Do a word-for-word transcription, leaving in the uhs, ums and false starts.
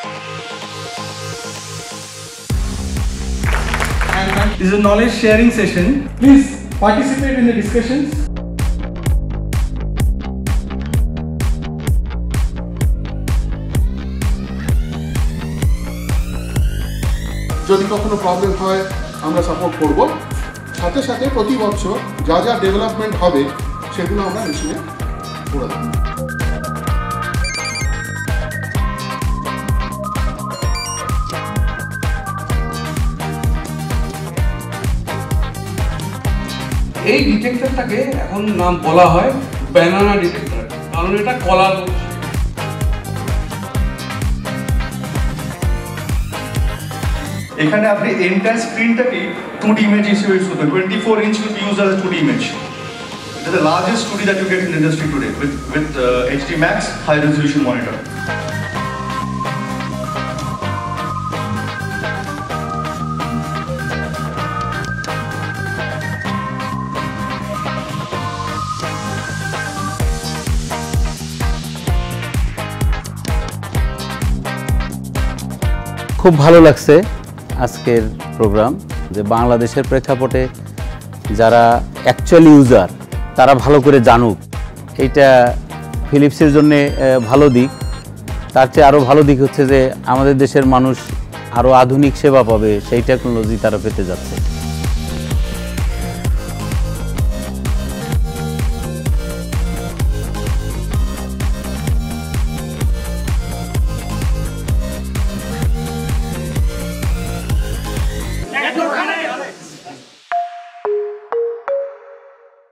This is a knowledge sharing session. Please participate in the discussions. যদি কখনো problem হয় আমরা সাপোর্ট করব, সাথে সাথে প্রতি বছর যা যা ডেভেলপমেন্ট হবে সেগুলো আমরা মেশিনে করে দেব। এই ডিটেক্টরটাকে এখন নাম বলা হয় ব্যানানা ডিটেক্টর, কারণ এটা কলার। এখানে আপনি এন্টায়ার স্ক্রিনটাকে টু ডি ইমেজ হিসেবে ইউজ করবেন। Twenty four inch will be used as a two D image. It is the largest two D that you get in the industry today with with uh, H D Max high resolution monitor. খুব ভালো লাগছে আজকের programme, যে বাংলাদেশের প্রেক্ষাপটে যারা actually user তারা ভালো করে জানুক। এইটা ফিলিপসের জন্য ভালো দিক। তার চেয়ে আরও ভালো দিক হচ্ছে যে আমাদের দেশের মানুষ আরও আধুনিক সেবা পাবে, সেই টেকনোলজি তারা পেতে যাচ্ছে।